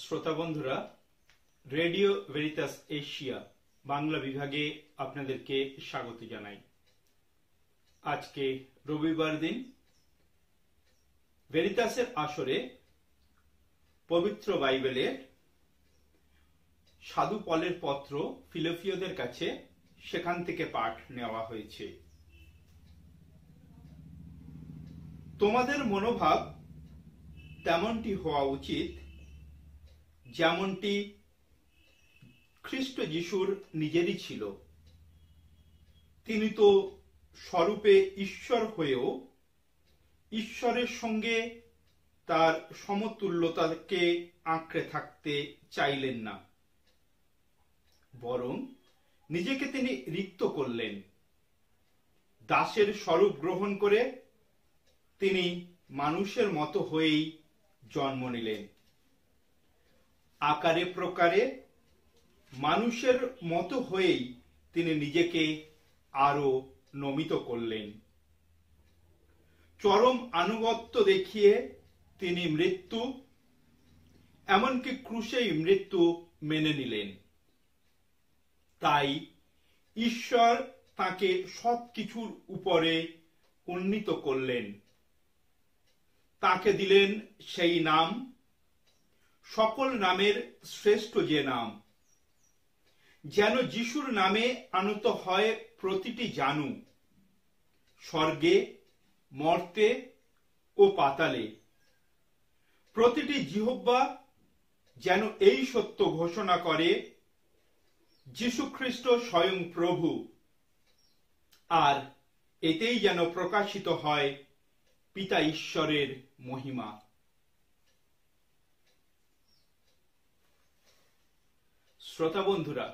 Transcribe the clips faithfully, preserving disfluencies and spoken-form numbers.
শ্রোতা বন্ধুরা, radio Veritas Asia Bangla বিভাগে আপনাদেরকে স্বাগত জানাই। আজকে রবিবার দিন ভেরিতাসের আসরে পবিত্র বাইবেলের সাধু পলের পত্র ফিলিপিয়দের কাছে সেখান থেকে পাঠ নেওয়া হয়েছে। তোমাদের মনোভাব তেমনটি হওয়া উচিত যেমনটি খ্রিস্ট যিশুর নিজেরই ছিল। তিনি তো স্বরূপে ঈশ্বর হয়েও ঈশ্বরের সঙ্গে তার সমতুল্যতাকে আঁকড়ে থাকতে চাইলেন না, বরং নিজেকে তিনি রিক্ত করলেন। দাসের স্বরূপ গ্রহণ করে তিনি মানুষের মতো হয়েই জন্ম নিলেন। আকারে প্রকারে মানুষের মতো হয়েই তিনি নিজেকে আরো নমিত করলেন। চরম আনুগত্য দেখিয়ে তিনি মৃত্যু, এমনকি ক্রুশেই মৃত্যু মেনে নিলেন। তাই ঈশ্বর তাকে সবকিছুর উপরে উন্নীত করলেন। তাকে দিলেন সেই নাম, সকল নামের শ্রেষ্ঠ যে নাম, যেন যিশুর নামে আনত হয় প্রতিটি জানু, স্বর্গে, মর্তে ও পাতালে। প্রতিটি জিহ্বা যেন এই সত্য ঘোষণা করে, যিশু খ্রিস্ট স্বয়ং প্রভু, আর এতেই যেন প্রকাশিত হয় পিতা ঈশ্বরের মহিমা। শ্রোতা বন্ধুরা,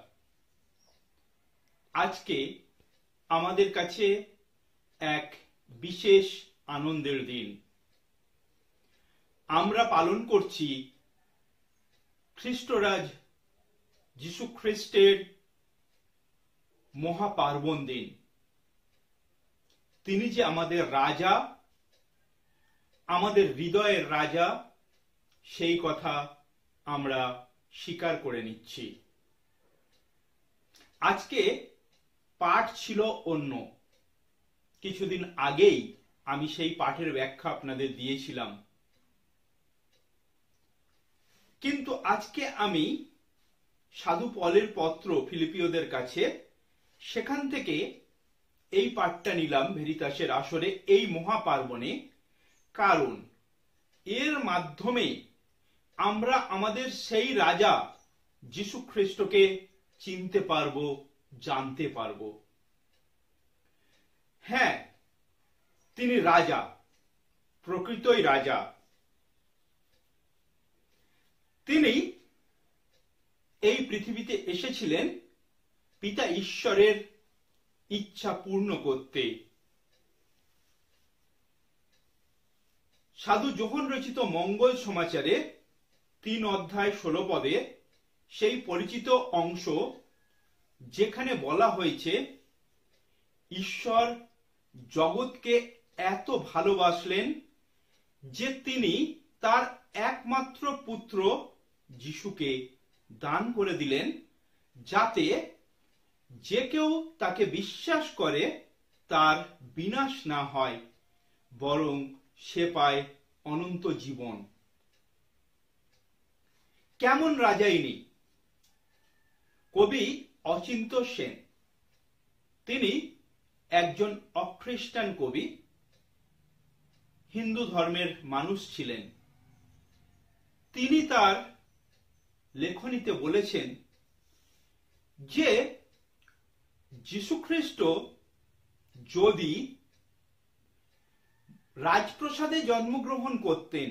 আজকে আমাদের কাছে এক বিশেষ আনন্দের দিন। আমরা পালন করছি খ্রিস্টরাজ যিশু খ্রিস্টের মহাপার্বণ দিন। তিনি যে আমাদের রাজা, আমাদের হৃদয়ের রাজা, সেই কথা আমরা স্বীকার করে নিচ্ছি। আজকে পাঠ ছিল অন্য, কিছুদিন আগেই আমি সেই পাঠের ব্যাখ্যা আপনাদের দিয়েছিলাম, কিন্তু আজকে আমি সাধু পলের পত্র ফিলিপিয়দের কাছে সেখান থেকে এই পাঠটা নিলাম ভেরিতাসের আসরে এই মহাপার্বণে। কারণ এর মাধ্যমে আমরা আমাদের সেই রাজা যিশু খ্রিস্টকে চিনতে পারবো, জানতে পারবো। হ্যাঁ, তিনি রাজা, প্রকৃতই রাজা। তিনি এই পৃথিবীতে এসেছিলেন পিতা ঈশ্বরের ইচ্ছা পূর্ণ করতে। সাধু যোহন রচিত মঙ্গল সমাচারে তিন অধ্যায় ষোলো পদে সেই পরিচিত অংশ যেখানে বলা হয়েছে, ঈশ্বর জগৎকে এত ভালোবাসলেন যে তিনি তার একমাত্র পুত্র যিশুকে দান করে দিলেন, যাতে যে কেউ তাকে বিশ্বাস করে তার বিনাশ না হয়, বরং সে পায় অনন্ত জীবন। কেমন রাজা ইনি? কবি অচিন্ত সেন, তিনি একজন অখ্রিস্টান কবি, হিন্দু ধর্মের মানুষ ছিলেন। তিনি তার লেখনীতে বলেছেন যে যীশুখ্রিস্ট যদি রাজপ্রাসাদে জন্মগ্রহণ করতেন,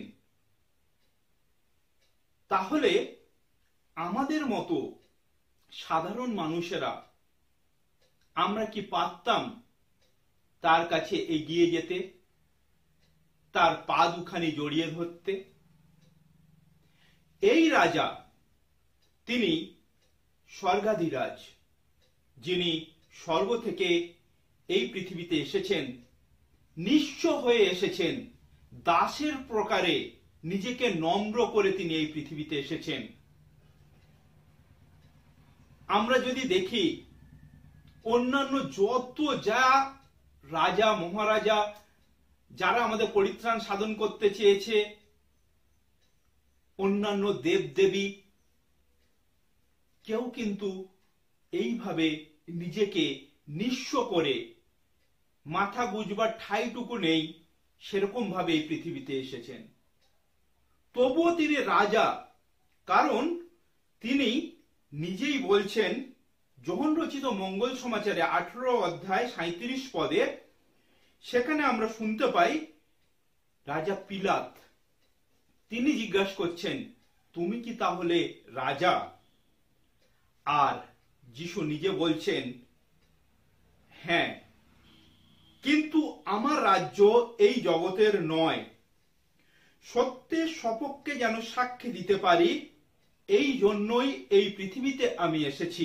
তাহলে আমাদের মতো সাধারণ মানুষেরা আমরা কি পারতাম তার কাছে এগিয়ে যেতে, তার পা দুখানি জড়িয়ে ধরতে? এই রাজা, তিনি স্বর্গাধিরাজ, যিনি স্বর্গ থেকে এই পৃথিবীতে এসেছেন, নিঃস্ব হয়ে এসেছেন, দাসের প্রকারে নিজেকে নম্র করে তিনি এই পৃথিবীতে এসেছেন। আমরা যদি দেখি অন্যান্য যত যা রাজা মহারাজা যারা আমাদের পরিত্রাণ সাধন করতে চেয়েছে, অন্যান্য দেব দেবী, কেউ কিন্তু এইভাবে নিজেকে নিঃস্ব করে মাথা গুজবার ঠাঁইটুকু নেই, সেরকম ভাবে এই পৃথিবীতে এসেছেন। তবুও তিনি রাজা, কারণ তিনি নিজেই বলছেন যোহন রচিত মঙ্গল সমাচারে আঠারো অধ্যায় সাঁইত্রিশ পদে, সেখানে আমরা শুনতে পাই রাজা পিলাত তিনি জিজ্ঞাসা করছেন, তুমি কি তাহলে রাজা? আর যিশু নিজে বলছেন, হ্যাঁ, কিন্তু আমার রাজ্য এই জগতের নয়। সত্যের সপক্ষে যেন সাক্ষী দিতে পারি, এই জন্যই এই পৃথিবীতে আমি এসেছি,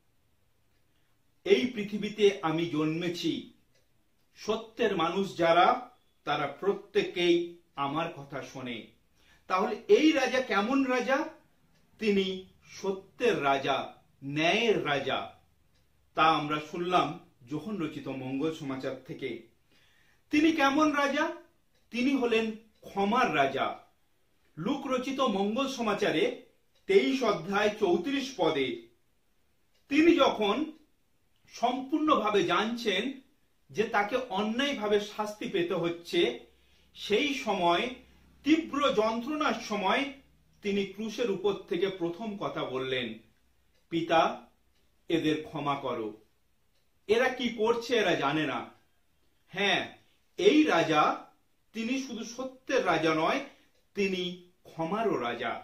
এই পৃথিবীতে আমি জন্মেছি। সত্যের মানুষ যারা, তারা প্রত্যেকেই আমার কথা শোনে। তাহলে এই রাজা কেমন রাজা? তিনি সত্যের রাজা, ন্যায়ের রাজা। তা আমরা শুনলাম যোহন রচিত মঙ্গল সমাচার থেকে। তিনি কেমন রাজা? তিনি হলেন ক্ষমার রাজা। লুক রচিত মঙ্গল সমাচারে তেইশ অধ্যায় চৌত্রিশ পদে তিনি যখন সম্পূর্ণভাবে জানছেন যে তাকে অন্যায়ভাবে শাস্তি পেতে হচ্ছে, সেই সময় তীব্র যন্ত্রণার সময় তিনি ক্রুশের উপর থেকে প্রথম কথা বললেন, পিতা, এদের ক্ষমা করো, এরা কি করছে এরা জানে না। হ্যাঁ, এই রাজা তিনি শুধু সত্যের রাজা নয়, তিনি ক্ষমারও রাজা,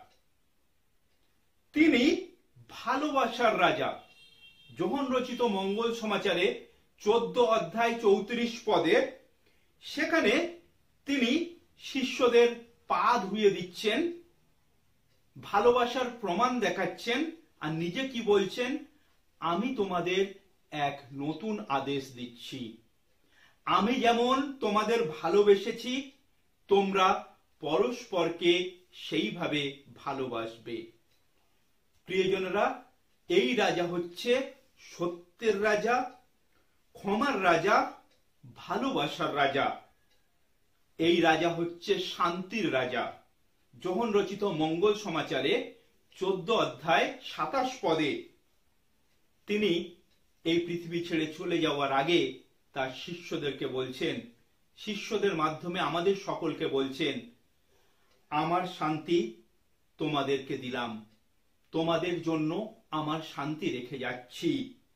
তিনি ভালোবাসার রাজা। যোহন রচিত মঙ্গল সমাচারে চোদ্দ অধ্যায় চৌত্রিশ পদে সেখানে তিনি শিষ্যদের পা ধুয়ে দিচ্ছেন, ভালোবাসার প্রমাণ দেখাচ্ছেন, আর নিজে কি বলছেন, আমি তোমাদের এক নতুন আদেশ দিচ্ছি, আমি যেমন তোমাদের ভালোবেসেছি তোমরা পরস্পরকে সেইভাবে ভালোবাসবে। প্রিয়জনেরা, এই রাজা হচ্ছে সত্যের রাজা, ক্ষমার রাজা, ভালোবাসার রাজা। এই রাজা হচ্ছে শান্তির রাজা। যোহন রচিত মঙ্গল সমাচারে চোদ্দ অধ্যায় সাতাশ পদে তিনি এই পৃথিবী ছেড়ে চলে যাওয়ার আগে তার শিষ্যদেরকে বলছেন, শিষ্যদের মাধ্যমে আমাদের সকলকে বলছেন, আমার শান্তি তোমাদেরকে দিলাম, তোমাদের জন্য আমার শান্তি রেখে যাচ্ছি।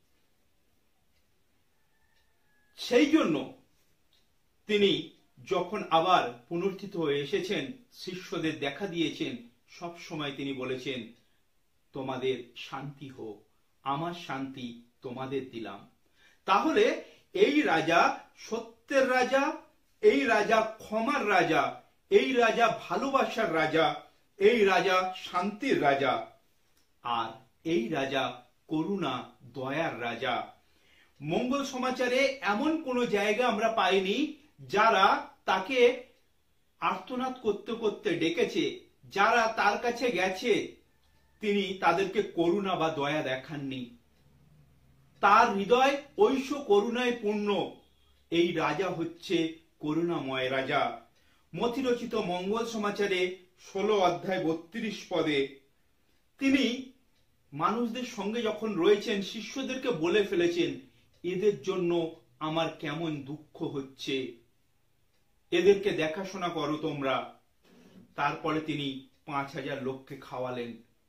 সেই জন্য তিনি যখন আবার পুনরুত্থিত হয়ে এসেছেন, শিষ্যদের দেখা দিয়েছেন, সব সময় তিনি বলেছেন, তোমাদের শান্তি হোক, আমার শান্তি তোমাদের দিলাম। তাহলে এই রাজা সত্যের রাজা, এই রাজা ক্ষমার রাজা, এই রাজা ভালোবাসার রাজা, এই রাজা শান্তির রাজা, আর এই রাজা করুণা দয়ার রাজা। মঙ্গল সমাচারে এমন কোন জায়গা আমরা পাইনি যারা তাকে আর্তনাদ করতে করতে ডেকেছে, যারা তার কাছে গেছে তিনি তাদেরকে করুণা বা দয়া দেখাননি। তার হৃদয় ঐশ করুণায় পূর্ণ। এই রাজা হচ্ছে করুণাময় রাজা। মথিরচিত মঙ্গল সমাচারে ষোলো অধ্যায় বত্রিশ পদে তিনি মানুষদের সঙ্গে যখন রয়েছেন, শিষ্যদেরকে বলে ফেলেছেন, এদের জন্য আমার কেমন দুঃখ হচ্ছে, এদেরকে দেখাশোনা করো তোমরা। তারপরে তিনি পাঁচ হাজার লোককে খাওয়ালেন।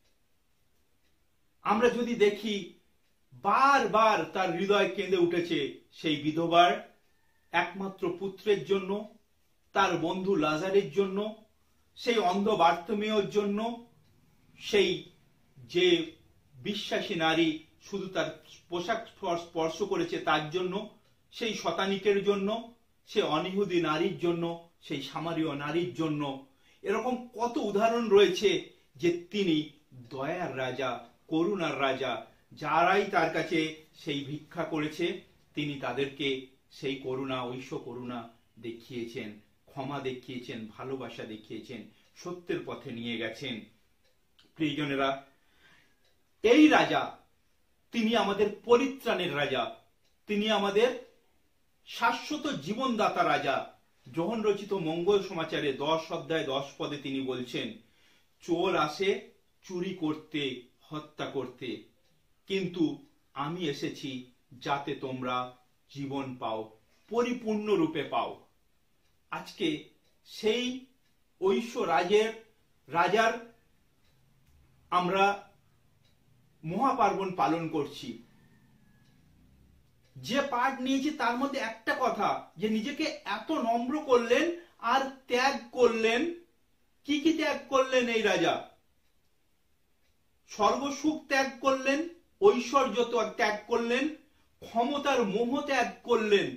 আমরা যদি দেখি, বারবার তার হৃদয় কেঁদে উঠেছে সেই বিধবার একমাত্র পুত্রের জন্য, তার বন্ধু লাজারের জন্য, সেই অন্ধ বার্থমেয়র জন্য, সেই যে বিশ্বাসী নারী শুধু তার পোশাক স্পর্শ করেছে তার জন্য, সেই শতানিকের জন্য, সে অনিহুদি নারীর জন্য, সেই সামারীয় নারীর জন্য। এরকম কত উদাহরণ রয়েছে যে তিনি দয়ার রাজা, করুণার রাজা। যারাই তার কাছে সেই ভিক্ষা করেছে তিনি তাদেরকে সেই করুণা, ঐশ্য করুণা দেখিয়েছেন, ক্ষমা দেখিয়েছেন, ভালোবাসা দেখিয়েছেন। সত্যের পথে নিয়ে গেছেন। প্রিয়জনেরা, এই রাজা, তিনি আমাদের পরিত্রাণের রাজা, তিনি আমাদের শাশ্বত জীবনদাতা রাজা। যোহন রচিত মঙ্গল সমাচারে দশ অধ্যায় দশ পদে তিনি বলছেন, চোর আসে চুরি করতে, হত্যা করতে, কিন্তু আমি এসেছি যাতে তোমরা জীবন পাও, পরিপূর্ণ রূপে পাও। আজকে সেই ঐশ্ব রাজের রাজার আমরা মহাপার্বণ পালন করছি। যে পাঠ নিয়েছি তার মধ্যে একটা কথা, যে নিজেকে এত নম্র করলেন আর ত্যাগ করলেন। কি কি ত্যাগ করলেন এই রাজা? সর্বসুখ ত্যাগ করলেন, ঐশ্বর্য ত্যাগ করলেন, ক্ষমতার মোহ ত্যাগ করলেন।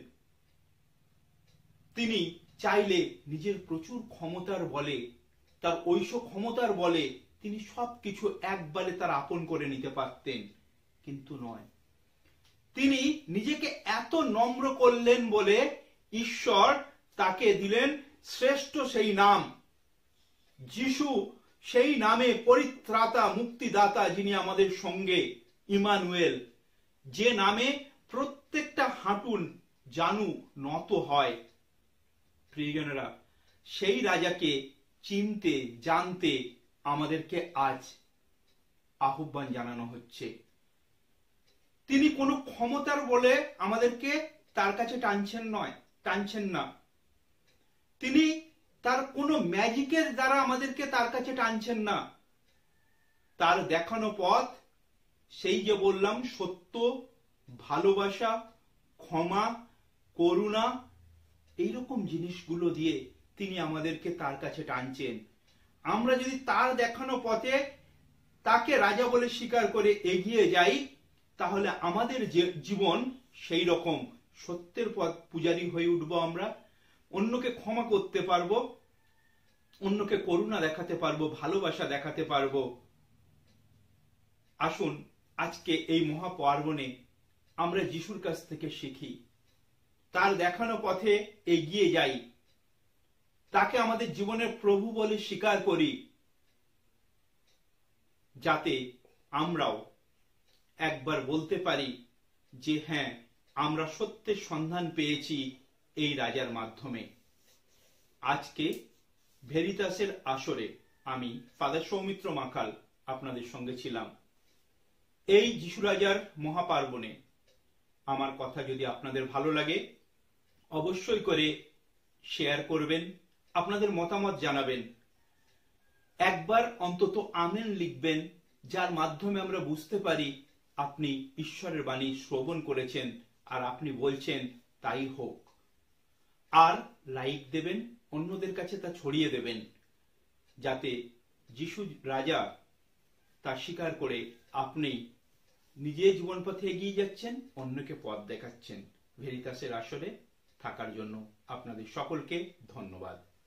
তিনি চাইলে নিজের প্রচুর ক্ষমতার বলে, তার ঐশ্ব ক্ষমতার বলে তিনি সবকিছু একবারে তার আপন করে নিতে পারতেন, কিন্তু নয়। তিনি নিজেকে এত নম্র করলেন বলে ঈশ্বর তাকে দিলেন শ্রেষ্ঠ সেই নাম, যিশু। সেই নামে পরিত্রাতা, মুক্তিদাতা, যিনি আমাদের সঙ্গে, ইমানুয়েল, যে নামে প্রত্যেকটা হাঁটুন জানু নত হয়। প্রিয়জনেরা, সেই রাজাকে চিনতে জানতে আমাদেরকে আজ আহ্বান জানানো হচ্ছে। তিনি কোনো ক্ষমতার বলে আমাদেরকে তার কাছে টানছেন নয় টানছেন না। তিনি তার কোনো ম্যাজিকের দ্বারা আমাদেরকে তার কাছে টানছেন না। তার দেখানো পথ, সেই যে বললাম, সত্য, ভালোবাসা, ক্ষমা, করুণা, এইরকম জিনিসগুলো দিয়ে তিনি আমাদেরকে তার কাছে টানছেন। আমরা যদি তার দেখানো পথে তাকে রাজা বলে স্বীকার করে এগিয়ে যাই, তাহলে আমাদের যে জীবন সেই রকম সত্যের পথ পূজারী হয়ে উঠবো। আমরা অন্যকে ক্ষমা করতে পারবো, অন্যকে করুণা দেখাতে পারবো, ভালোবাসা দেখাতে পারবো। আসুন আজকে এই মহাপার্বণে আমরা যিশুর কাছ থেকে শিখি, তার দেখানো পথে এগিয়ে যাই, তাকে আমাদের জীবনের প্রভু বলে স্বীকার করি, যাতে আমরাও একবার বলতে পারি যে হ্যাঁ, আমরা সত্যের সন্ধান পেয়েছি এই রাজার মাধ্যমে। আজকে ভেরিতাসের আসরে আমি ফাদার সৌমিত্র মাকাল আপনাদের সঙ্গে ছিলাম। এই যিশু রাজার মহাপার্বণে আমার কথা যদি আপনাদের ভালো লাগে, অবশ্যই করে শেয়ার করবেন, আপনাদের মতামত জানাবেন। একবার অন্তত আমেন লিখবেন, যার মাধ্যমে আমরা বুঝতে পারি আপনি ঈশ্বরের বাণী শ্রবণ করেছেন আর আপনি বলছেন তাই হোক। আর লাইক দেবেন, অন্যদের কাছে তা ছড়িয়ে দেবেন, যাতে যিশু রাজা তা স্বীকার করে আপনি নিজের জীবন পথে এগিয়ে যাচ্ছেন, অন্যকে পথ দেখাচ্ছেন। ভেরিতাসের আসরে থাকার জন্য আপনাদের সকলকে ধন্যবাদ।